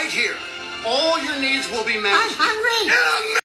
right here. All your needs will be met. I'm hungry. In a